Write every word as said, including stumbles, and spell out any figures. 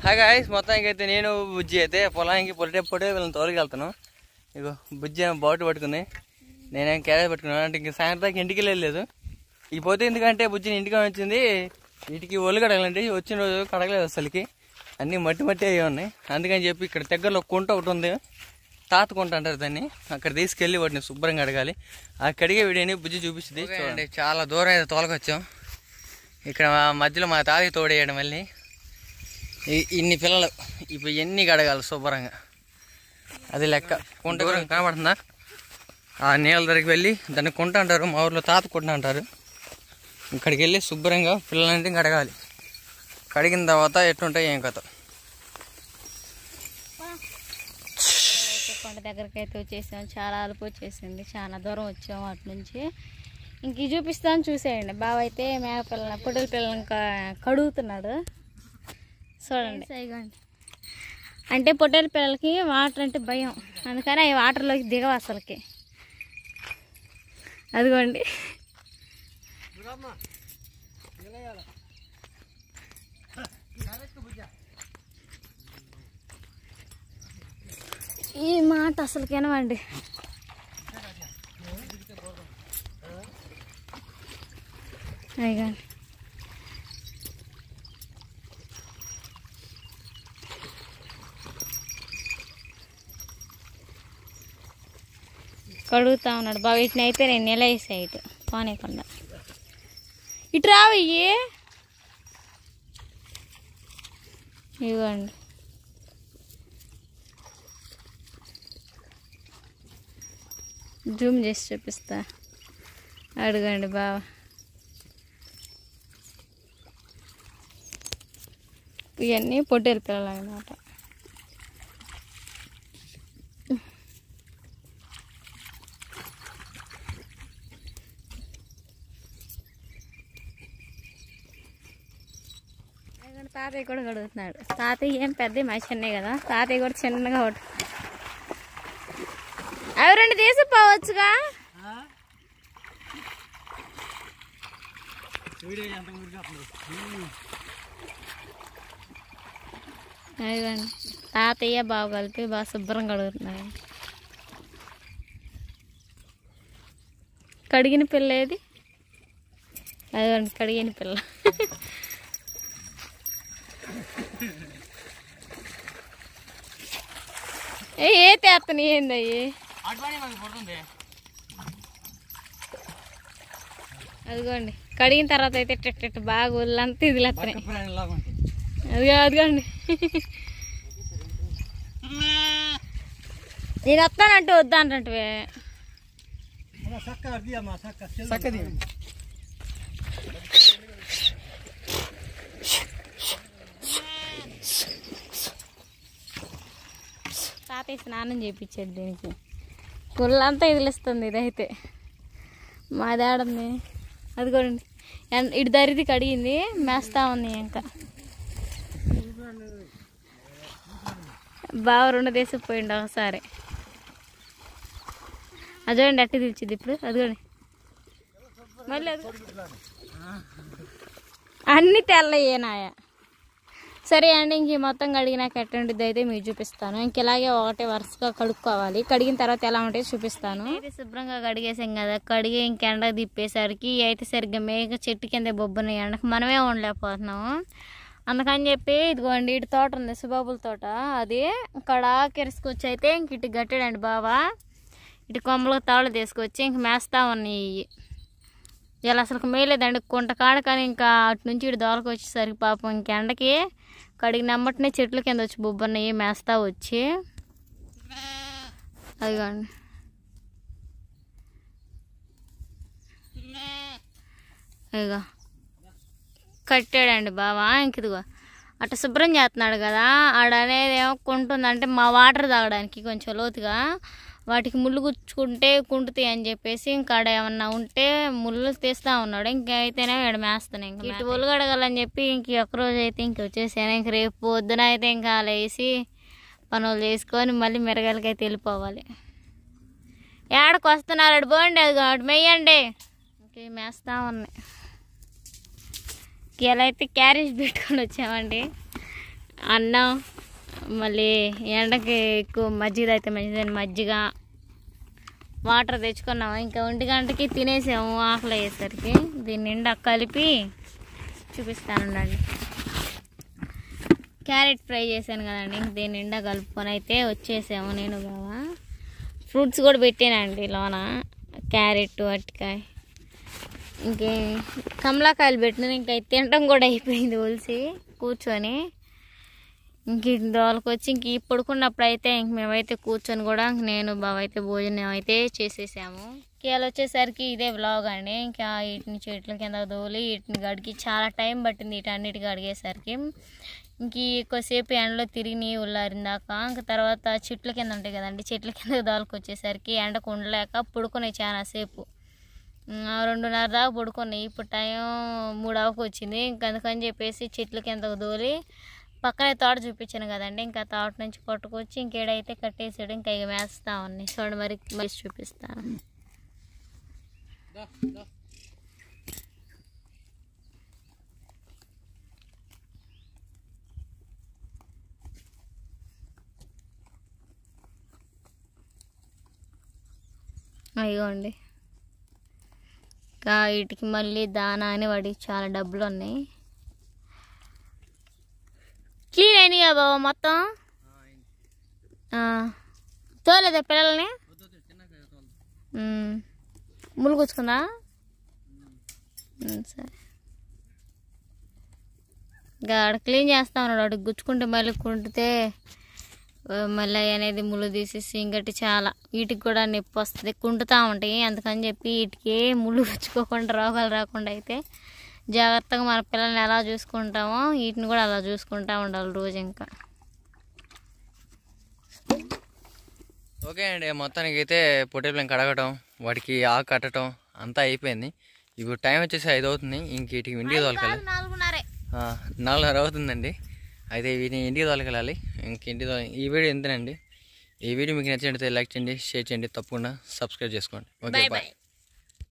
Guys మొత్తానికి అయితే నేను బుజ్జి అయితే పొలానికి పొలిటేపడే వీళ్ళని తోలుకెళ్తాను. ఇగో బుజ్జి ఏమో బాటు పట్టుకుంది, నేనేం క్యారేజ్ పట్టుకున్నాను. అంటే ఇంక సాయంత్రం ఇంటికి వెళ్ళలేదు. ఈ పోతే ఎందుకంటే బుజ్జిని ఇంటికి వచ్చింది, ఇంటికి ఒళ్ళు కడగలండి. వచ్చిన రోజు కడగలేదు అసలుకి, అన్నీ మట్టి మట్టి అయ్యి ఉన్నాయి. అందుకని చెప్పి ఇక్కడ దగ్గరలో కుంట ఒకటి ఉంది, తాత కుంట అంటారు దాన్ని. అక్కడ తీసుకెళ్ళి వాటిని శుభ్రంగా కడగాలి. ఆ కడిగే వీడియోని బుజ్జి చూపిస్తుంది చూడండి. చాలా దూరం అయితే తోలకొచ్చాం. ఇక్కడ మధ్యలో మా తాతకి తోడేయడం మళ్ళీ ఇన్ని పిల్లలు ఇప్పుడు ఎన్ని కడగాలి శుభ్రంగా, అది లెక్క. కుంట దూరం కనబడుతుందా? ఆ నీళ్ళ దగ్గరికి వెళ్ళి దాన్ని కుంట అంటారు, మా ఊర్లో తాత కుంట అంటారు. ఇక్కడికి వెళ్ళి శుభ్రంగా పిల్లలంటే కడగాలి. కడిగిన తర్వాత ఎట్లుంటాయి ఏం కథ. కొండ దగ్గరికి అయితే వచ్చేసాం, చాలా అలుపు వచ్చేసింది, చాలా దూరం వచ్చాము అటు నుంచి. ఇంక చూపిస్తాను చూసేయండి. బావ అయితే మేక పిల్లల పొట్టల పిల్లలు కడుగుతున్నాడు చూడండి. అంటే పొట్టేల పిల్లలకి వాటర్ అంటే భయం, అందుకని అవి వాటర్లోకి దిగవు అసలుకి. అదిగోండి ఈ మాట అసలుకి వినవండి. అయ్యా కడుగుతా ఉన్నాడు బాగా. వీటిని అయితే నేను నెల వేసా ఇటు పోనీకుండా. ఇటు రావయ్యి, ఇవ్వండి. జూమ్ చేసి చూపిస్తా, అడగండి బావా. ఇవన్నీ పొట్టేలు పిల్లలు అన్నమాట. తాతయ్య కూడా కడుగుతున్నాడు. తాతయ్య ఏం పెద్ద మా చిన్నవి కదా, తాతయ్య కూడా చిన్నగా ఒకటి. అవి రెండు తీసుకుపోవచ్చుగా. అదిగోండి తాతయ్య బావ కలిపి బాగా శుభ్రం కడుగుతున్నాడు. కడిగిన పిల్ల ఏది? అదిగోండి కడిగిన పిల్ల. ఏ ఏ తేత్తని ఏంది అయ్యి? అదిగోండి కడిగిన తర్వాత అయితే టెట్ బాగా ఒళ్ళంతా ఇదిలేస్తున్నాయి. అదిగో అదిగోండి నేను వస్తానంటే వద్దా అంటే తాతయ్య స్నానం చేయించాడు దీనికి. ఒళ్ళంతా ఇదిలిస్తుంది ఇదైతే. మా దాడంది అదిగోండి ఇటు దరిది కడిగింది, మేస్తా ఉంది. ఇంకా బాగా రెండు దేశపోయిండు ఒకసారి. అదిగోండి అట్టి తెచ్చింది ఇప్పుడు. అదిగోండి మళ్ళీ అది అన్నీ తెల్లయ్యేనాయా. సరే అండి, ఇంక మొత్తం కడిగినాక ఎట్టండిది అయితే మీకు చూపిస్తాను. ఇంక ఇలాగే ఒకటే వరుసగా కడుక్కోవాలి. కడిగిన తర్వాత ఎలా ఉంటే చూపిస్తాను. అయితే శుభ్రంగా కడిగేసాం కదా, కడిగి ఇంక ఎండకు తిప్పేసరికి అయితే సరిగ్గా మేక చెట్టు కింద బొబ్బున ఎండకు మనమే ఉండలేకపోతున్నాము. అందుకని చెప్పి ఇదిగోండి ఇటు తోట ఉంది, సుబాబుల తోట. అది ఇక్కడ కెరుసుకొచ్చి అయితే ఇంక ఇటు గట్టాడండి బావా. ఇటు కొమ్మలకు తాళ్ళు తీసుకొచ్చి ఇంక మేస్తా ఉన్నాయి. ఇలా అసలు మేలేదండి కుంట కాడ, కానీ ఇంకా అటు నుంచి ఇటు దోలకు వచ్చేసరికి పాపం ఇంక ఎండకి కడిగి నమ్మటనే చెట్ల కింద వచ్చి బొబ్బన్నాయి మేస్తా వచ్చి. అదిగోండి ఇదిగో కట్టాడండి బావా. ఇంక ఇదిగో అట్లా శుభ్రం చేస్తున్నాడు కదా. ఆడ అనేది ఏమో కుంటుందంటే మా వాటర్ తాగడానికి కొంచెం లోతుగా, వాటికి ముళ్ళు గుచ్చుకుంటే కుంటుతాయి అని చెప్పేసి ఇంకా ఆడ ఏమన్నా ఉంటే ముళ్ళు తీస్తూ ఉన్నాడు. ఇంకైతేనే ఇక్కడ మేస్తాను. ఇంక ఇటు ఒళ్ళు కడగాలని చెప్పి ఇంక ఒక్కరోజు అయితే ఇంక వచ్చేసాను. ఇంక రేపు పొద్దున అయితే ఇంకా లేసి పనులు చేసుకొని మళ్ళీ మిరగాయలకైతే వెళ్ళిపోవాలి. ఏడకు వస్తున్నారు అటు పోండి, అది అటు మెయ్యండి. ఇంక మేస్తా ఉన్నాయి. ఇలా అయితే క్యారేజ్ పెట్టుకొని వచ్చామండి. అన్నం, మళ్ళీ ఎండకి ఎక్కువ మజ్జిగ అయితే మంచిదని మజ్జిగ, వాటర్ తెచ్చుకున్నాము. ఇంకా ఒంటి గంటకి తినేసాము ఆకలి అయ్యేసరికి. దీని నిండా కలిపి చూపిస్తానండి. క్యారెట్ ఫ్రై చేశాను కదండి, దీని నిండా కలుపుకొని అయితే వచ్చేసాము నేను బాగా. ఫ్రూట్స్ కూడా పెట్టానండి లోన, క్యారెట్, అరటికాయ, ఇంకే కమలాకాయలు పెట్టిన. ఇంకా తినటం కూడా అయిపోయింది ఒలిసి కూర్చొని. ఇంక దోలకొచ్చి ఇంక పడుకున్నప్పుడు అయితే ఇంక మేమైతే కూర్చొని కూడా నేను బావ అయితే భోజనం అయితే చేసేసాము. కేలు వచ్చేసరికి ఇదే వ్లాగ్ అండి. ఇంకా వీటిని చెట్ల కింద దోలి వీటిని గడికి చాలా టైం పట్టింది వీటన్నిటికి అడిగేసరికి. ఇంక ఎక్కువసేపు ఎండలో తిరిగి ఉల్లారిందాక. ఇంకా తర్వాత చెట్ల కింద ఉంటాయి కదండి, చెట్ల కింద దోలకొచ్చేసరికి ఎండకు ఉండలేక పడుకున్నాయి చాలాసేపు. రెండున్నర దాకా పడుకున్నాయి. ఇప్పుడు టైం మూడు అవకు వచ్చింది. ఇంక అందుకని చెప్పేసి చెట్ల కిందకు దోలి పక్కనే తోట చూపించాను కదండి, ఇంకా తోట నుంచి కొట్టుకొచ్చి ఇంకేడైతే కట్టేసాడు. ఇంకా ఇక వేస్తా ఉన్నాయి. చూడండి మరి వేసి చూపిస్తాను. అయ్యోండి, ఇంకా వీటికి మళ్ళీ దానా అని వాడికి చాలా డబ్బులు ఉన్నాయి. క్లీన్ అయినాయా బాబా మొత్తం? తోలేదా పిల్లల్ని? ముళ్ళు గుచ్చుకుందా? సరే, ఇంకా ఆడ క్లీన్ చేస్తా ఉన్నాడు. వాడికి గుచ్చుకుంటే మళ్ళీ కుంటితే మళ్ళీ అనేది ముళ్ళు తీసేసి ఇంకటి చాలా వీటికి కూడా నొప్పి వస్తుంది, కుంటుతూ ఉంటాయి. అందుకని చెప్పి వీటికి ముళ్ళు గుచ్చుకోకుండా రోగాలు రాకుండా అయితే జాగ్రత్తగా మన పిల్లల్ని ఎలా చూసుకుంటామో వీటిని కూడా అలా చూసుకుంటూ ఉండాలి రోజు. ఇంకా ఓకే అండి, మొత్తానికి అయితే పొట్టేళ్ళని కడగటం, వాటికి ఆకు కట్టడం అంతా అయిపోయింది. ఇప్పుడు టైం వచ్చేసి ఐదు అవుతుంది. ఇంక వీటికి ఇంటికి తోలకాలి, నాలుగున్నర అవుతుందండి. అయితే వీటిని ఇంటికి తోలకెళ్ళాలి. ఇంక ఇంటికి తోల ఈ వీడియో ఎంతనండి. ఈ వీడియో మీకు నచ్చినట్లయితే లైక్ చేయండి, షేర్ చేయండి, తప్పకుండా సబ్స్క్రైబ్ చేసుకోండి. Okay, bye.